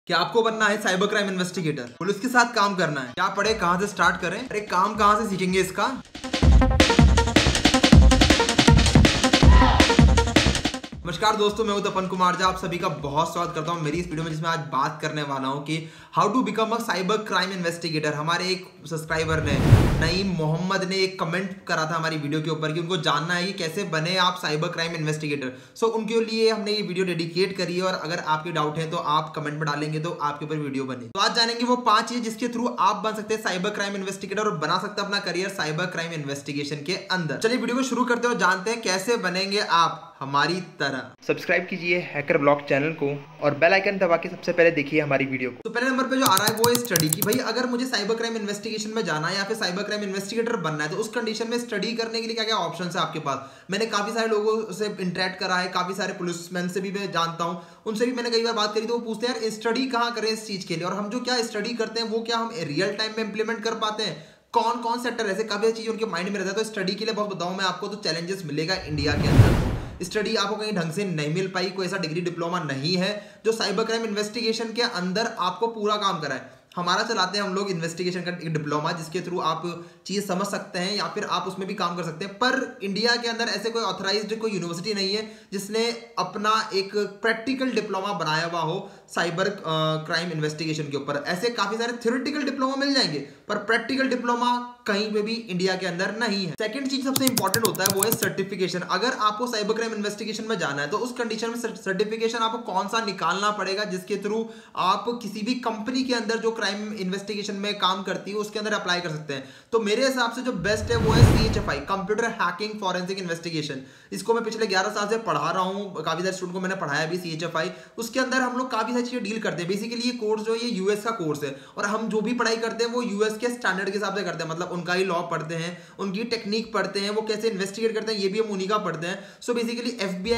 क्या आपको बनना है साइबर क्राइम इन्वेस्टिगेटर? पुलिस के साथ काम करना है? क्या पढ़े, कहां से स्टार्ट करें? अरे काम कहां से सीखेंगे इसका? नमस्कार दोस्तों, मैं हूं तपन कुमार झा। आप सभी का बहुत स्वागत करता हूं मेरी इस वीडियो में, जिसमें आज बात करने वाला हूं कि how to become a cyber crime investigator. हमारे एक सब्सक्राइबर ने, नईम मोहम्मद ने, एक कमेंट करा था हमारी वीडियो के ऊपर कि उनको जानना है कि कैसे बने आप साइबर क्राइम इन्वेस्टिगेटर। सो उनके लिए हमने ये वीडियो डेडिकेट करी है, और अगर आपके डाउट है तो आप कमेंट में डालेंगे तो आपके ऊपर वीडियो बने। तो आज जानेंगे वो 5 चीजें जिसके थ्रू आप बन सकते हैं साइबर क्राइम इन्वेस्टिगेटर और बना सकते हैं अपना करियर साइबर क्राइम इन्वेस्टिगेशन के अंदर। चलिए वीडियो को शुरू करते हैं और जानते हैं कैसे बनेंगे आप हमारी तरह। सब्सक्राइब कीजिए हैकर ब्लॉग चैनल को और बेल आइकन दबा के सबसे पहले देखिए हमारी वीडियो को। तो पहले नंबर पे जो आ रहा है वो है स्टडी की भाई अगर मुझे साइबर क्राइम इन्वेस्टिगेशन में जाना है या फिर साइबर क्राइम इन्वेस्टिगेटर बनना है तो उस कंडीशन में स्टडी करने के लिए क्या क्या ऑप्शन है आपके पास। मैंने काफी सारे लोगों से इंटरेक्ट करा है, काफी सारे पुलिसमैन से भी मैं जानता हूँ, उनसे भी मैंने कई बार बात करी तो वो पूछते हैं यार स्टडी कहाँ करें इस चीज के लिए, और हम जो क्या स्टडी करते हैं वो क्या हम रियल टाइम में इंप्लीमेंट कर पाते हैं, कौन कौन सेक्टर ऐसे काफी चीज उनके माइंड में रहता है। तो स्टडी के लिए बहुत बताऊं मैं आपको, तो चैलेंजेस मिलेगा इंडिया के अंदर। स्टडी आपको कहीं ढंग से नहीं मिल पाई, कोई ऐसा डिग्री डिप्लोमा नहीं है जो साइबर क्राइम इन्वेस्टिगेशन के अंदर आपको पूरा काम कराए। हमारा चलाते हैं हम लोग इन्वेस्टिगेशन का एक डिप्लोमा, जिसके थ्रू आप चीज समझ सकते हैं या फिर आप उसमें भी काम कर सकते हैं। पर इंडिया के अंदर ऐसे कोई ऑथराइज्ड कोई यूनिवर्सिटी नहीं है जिसने अपना एक प्रैक्टिकल डिप्लोमा बनाया हुआ हो साइबर क्राइम इन्वेस्टिगेशन के ऊपर। ऐसे काफी सारे थ्योरेटिकल डिप्लोमा मिल जाएंगे पर प्रैक्टिकल डिप्लोमा कहीं पे भी इंडिया के अंदर नहीं है। सेकंड चीज सबसे इंपॉर्टेंट होता है वो है सर्टिफिकेशन। अगर आपको साइबर क्राइम इन्वेस्टिगेशन में जाना है तो उस कंडीशन में सर्टिफिकेशन आपको कौन सा निकालना पड़ेगा जिसके थ्रू आप किसी भी कंपनी के अंदर जो क्राइम इन्वेस्टिगेशन में काम करती है उसके अंदर अप्लाई कर सकते हैं। तो मेरे हिसाब से जो बेस्ट है वो है CHFI, computer hacking forensic investigation. इसको मैं पिछले 11 साल से पढ़ा रहा हूँ, काफी सारे स्टूडेंट को मैंने पढ़ाया भी CHFI। उसके अंदर हम लोग काफी सारी चीजें डील करते हैं। बेसिकली ये कोर्स जो है ये US का कोर्स है, और हम जो भी पढ़ाई करते हैं वो US के स्टैंडर्ड के हिसाब से करते हैं। मतलब उनका ही लॉ पढ़ते हैं, उनकी टेक्निक पढ़ते हैं, वो कैसे इन्वेस्टिगेट करते हैं ये भी हम उन्हीं का पढ़ते हैं। सो बेसिकली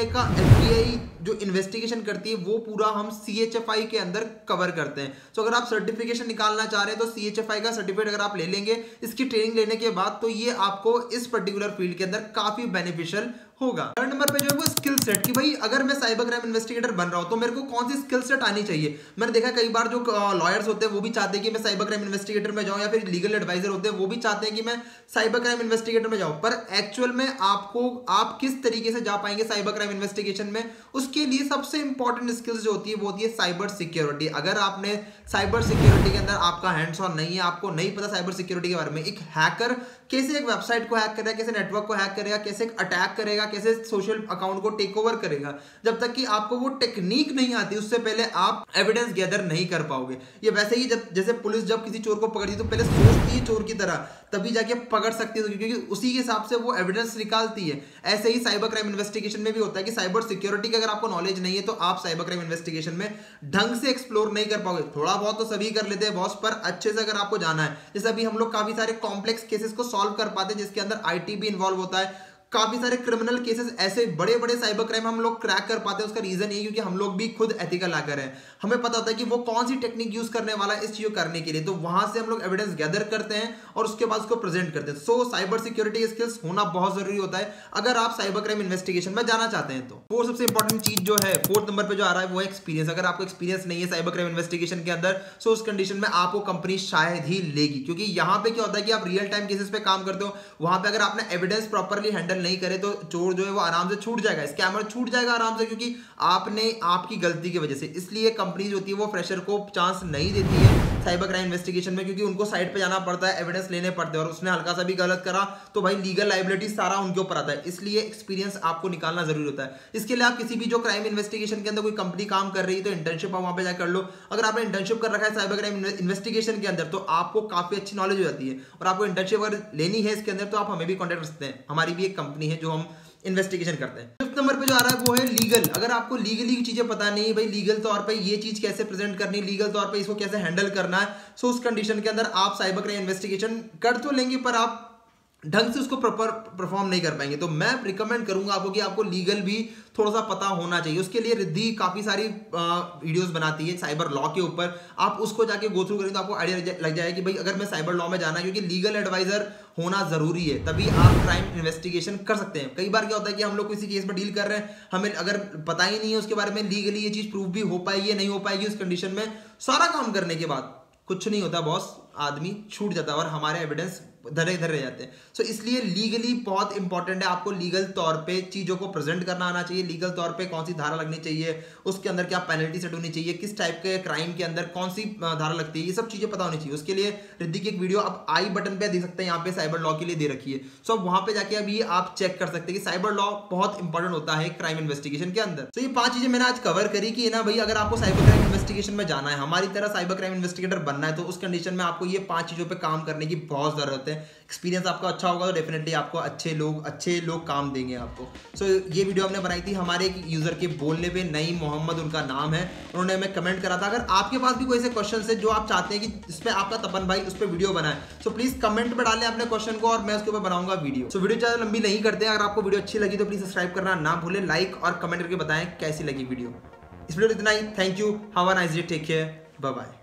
FBI जो इन्वेस्टिगेशन करती है वो पूरा हम CHFI के अंदर कवर करते हैं। सो अगर आप सर्टिफिकेशन निकालना चाह रहे हैं तो CHFI का सर्टिफिकेट अगर आप ले लेंगे इसकी ट्रेनिंग लेने के बाद, तो ये आपको इस पर्टिकुलर फील्ड के अंदर काफी बेनिफिशियल होगा। थर्ड नंबर पे जो है वो स्किल सेट, कि भाई अगर मैं साइबर क्राइम इन्वेस्टिगेटर बन रहा हूं तो मेरे को कौन सी स्किल सेट आनी चाहिए। मैंने देखा कई बार जो लॉयर्स होते हैं वो भी चाहते हैं कि मैं साइबर क्राइम इन्वेस्टिगेटर में जाऊं, या फिर लीगल एडवाइजर होते हैं वो भी चाहते हैं कि मैं साइबर क्राइम इन्वेस्टिगेटर में जाऊं। पर एक्चुअल में आप किस तरीके से जा पाएंगे साइबर क्राइम इन्वेस्टिगेशन में, उसके लिए सबसे इंपॉर्टेंट स्किल्स जो होती है वो होती है साइबर सिक्योरिटी। अगर आपने साइबर सिक्योरिटी के अंदर आपका हैंड्स ऑन नहीं है, आपको नहीं पता साइबर सिक्योरिटी के बारे में, एक हैकर कैसे एक वेबसाइट को हैक करेगा, कैसे नेटवर्क को हैक करेगा, कैसे अटैक करेगा, कैसे सोशल अकाउंट को टेक ओवर करेगा, जब तक कि आपको वो टेक्निक नहीं आती उससे पहले आप एविडेंस गैदर नहीं कर पाओगे। ये वैसे ही जैसे पुलिस जब किसी चोर को पकड़ती तो पहले सोचती है चोर की तरह, तभी जाके पकड़ सकती है, क्योंकि उसी के हिसाब से वो एविडेंस निकालती है। ऐसे ही साइबर क्राइम इन्वेस्टिगेशन में भी होता है कि साइबर सिक्योरिटी का अगर आपको नॉलेज नहीं है तो आप साइबर क्राइम इन्वेस्टिगेशन में ढंग से एक्सप्लोर नहीं कर पाओगे। थोड़ा बहुत तो सभी कर लेते हैं बॉस, पर अच्छे से अगर आपको जाना है, जैसे अभी हम लोग काफी सारे कॉम्प्लेक्स केसेस को सॉल्व कर पाते हैं जिसके अंदर IT भी इन्वॉल्व होता है। काफी सारे क्रिमिनल केसेस, ऐसे बड़े बड़े साइबर क्राइम हम लोग क्रैक कर पाते हैं। उसका रीजन ये क्योंकि हम लोग भी खुद एथिकल हैकर हैं। हमें पता होता है कि वो कौन सी टेक्निक यूज करने वाला है इस चीज को करने के लिए, तो वहां से हम लोग एविडेंस गैदर करते हैं और उसके बाद उसको प्रेजेंट करते हैं। सो साइबर सिक्योरिटी स्किल्स होना बहुत जरूरी होता है अगर आप साइबर क्राइम इन्वेस्टिगेशन में जाना चाहते हैं। तो वो सबसे इंपॉर्टेंट चीज जो है 4th नंबर पे जो आ रहा है वो एक्सपीरियंस। अगर आपको एक्सपीरियंस नहीं है साइबर क्राइम इन्वेस्टिगेशन के अंदर, सो उस कंडीशन में आपको कंपनी शायद ही लेगी, क्योंकि यहाँ पे क्या होता है कि आप रियल टाइम केसेस पे काम करते हो। वहां पे अगर आपने एविडेंस प्रॉपरली हैंडल नहीं करे तो चोर जो है वो आराम से छूट जाएगा, स्कैमर छूट जाएगा आराम से, क्योंकि आपकी गलती की वजह से। इसलिए कंपनीज होती है वो फ्रेशर को चांस नहीं देती है साइबर क्राइम इन्वेस्टिगेशन में, क्योंकि उनको साइट पे जाना पड़ता है, एविडेंस लेने पड़ते हैं, और उसने हल्का सा भी गलत करा तो भाई लीगल लायबिलिटी सारा उनके ऊपर आता है। इसलिए एक्सपीरियंस आपको निकालना जरूरी होता है। इसके लिए आप किसी भी जो क्राइम इन्वेस्टिगेशन के अंदर कोई कंपनी काम कर रही है तो इंटर्नशिप आप वहां पे जाकर कर लो। अगर आपने इंटर्नशिप कर रखा है साइबर क्राइम इन्वेस्टिगेशन के अंदर तो आपको काफी अच्छी नॉलेज हो जाती है, और आपको इंटर्नशिप अगर लेनी है इसके अंदर तो आप हमें भी कॉन्टेक्ट कर सकते हैं। हमारी भी एक कंपनी है जो हम इन्वेस्टिगेशन करते हैं। 5th नंबर पे जो आ रहा है वो है लीगल। अगर आपको लीगली की चीजें पता नहीं है, भाई लीगल तौर पे ये चीज कैसे प्रेजेंट करनी है, लीगल तौर पे इसको कैसे हैंडल करना है, सो उस कंडीशन के अंदर आप साइबर क्राइम इन्वेस्टिगेशन कर तो लेंगे पर आप ढंग से उसको प्रॉपर परफॉर्म नहीं कर पाएंगे। तो मैं रिकमेंड करूंगा आपको कि आपको लीगल भी थोड़ा सा पता होना चाहिए। उसके लिए रिद्धि काफी सारी वीडियोस बनाती है साइबर लॉ के ऊपर, आप उसको जाके गो थ्रू करेंगे तो आपको आइडिया लग जाएगा कि भाई अगर मैं साइबर लॉ में जाना है, क्योंकि लीगल एडवाइजर होना जरूरी है, तभी आप क्राइम इन्वेस्टिगेशन कर सकते हैं। कई बार क्या होता है कि हम लोग किसी केस में डील कर रहे हैं, हमें अगर पता ही नहीं है उसके बारे में लीगली ये चीज प्रूव भी हो पाएगी नहीं हो पाएगी, उस कंडीशन में सारा काम करने के बाद कुछ नहीं होता बॉस, आदमी छूट जाता है और हमारे एविडेंस धरे धरे जाते हैं। सो इसलिए लीगली बहुत इंपॉर्टेंट है, आपको लीगल तौर पे चीजों को प्रेजेंट करना आना चाहिए, लीगल तौर पे कौन सी धारा लगनी चाहिए, उसके अंदर क्या पेनल्टी सेट होनी चाहिए, किस टाइप के क्राइम के अंदर कौन सी धारा लगती है, ये सब चीजें पता होनी चाहिए। उसके लिए रिद्धि की एक वीडियो आप आई बटन पे देख सकते हैं, यहाँ पे साइबर लॉ के लिए दे रखी है। सो वहां पे जाके अभी आप चेक कर सकते हैं कि साइबर लॉ बहुत इंपॉर्टेंट होता है क्राइम इन्वेस्टिगेशन के अंदर। तो ये 5 चीजें मैंने आज कवर करी कि ना भाई अगर आपको साइबर क्राइम इन्वेस्टिगेशन में जाना है, हमारी तरह साइबर क्राइम इन्वेस्टिगेटर बनना है, तो उस कंडीशन में आपको ये 5 चीजों पे काम करने की बहुत जरूरत है। एक्सपीरियंस आपका अच्छा होगा तो डेफिनेटली आपको अच्छे लोग काम देंगे आपको। सो ये वीडियो हमने बनाई थी हमारे एक यूजर के बोलने पे, नईम मोहम्मद उनका नाम है, उन्होंने हमें कमेंट करा था। अगर आपके पास भी कोई ऐसे क्वेश्चन है जो आप चाहते हैं कि इसमें आपका तपन भाई उस पर वीडियो बनाए, सो प्लीज कमेंट में डालें अपने क्वेश्चन को और मैं उसके ऊपर बनाऊंगा वीडियो। सो वीडियो ज्यादा लंबी नहीं करते हैं, अगर आपको वीडियो अच्छी लगी तो प्लीज सब्सक्राइब करना ना भूलें, लाइक और कमेंट करके बताएं कैसी लगी वीडियो। इस वीडियो इतना ही, thank you, have a nice day, take care, bye bye.